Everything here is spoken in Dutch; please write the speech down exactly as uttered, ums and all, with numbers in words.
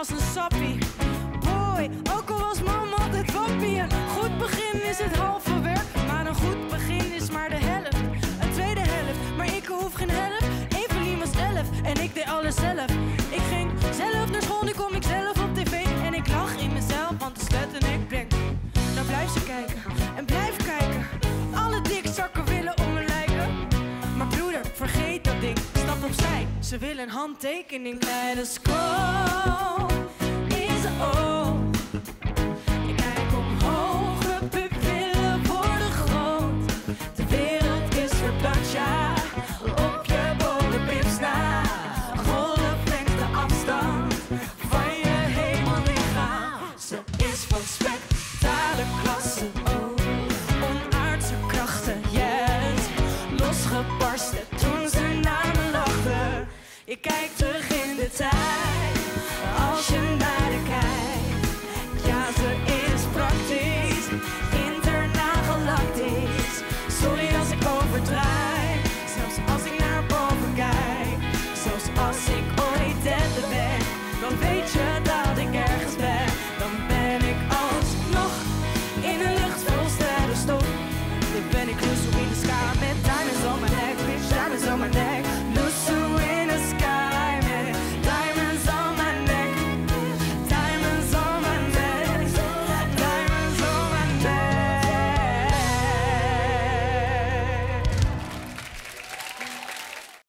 als een sappie. Boy, ook al was mam altijd wappie. Een goed begin is het halve werk, maar een goed begin is maar de helft. Een tweede helft, maar ik hoef geen helft. Eén van die was elf en ik deed alles zelf. Ik ging zelf naar school, nu kom ik zelf op tv. En ik lach in mezelf, want de slet en ik denk. Nou blijf ze kijken en blijf kijken. Alle dikzakken willen om me lijken. Maar broeder, vergeet dat ding, stap opzij. Ze willen een handtekening. Kaleidoscoop in zijn oog. Ik kijk omhoog, mijn pupillen worden groot. De wereld is verplaatst, ja, op je bodempips na. Golf brengt de afstand van je hemellichaam. Ze is van spectrale klasse, oh, onaardse krachten, yes. Losgebarsten toen ze naar me lachten. Je kijkt terug in de tijd, als je naar de kijkt. Ja, ze is praktisch, internagalactisch. Sorry als ik overdrijf, zelfs als ik naar boven kijk. Zelfs als ik ooit derde ben, dan weet je